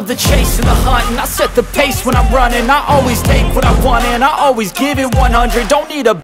the chase and the hunt, and I set the pace when I'm running. I always take what I want and I always give it 100. Don't need a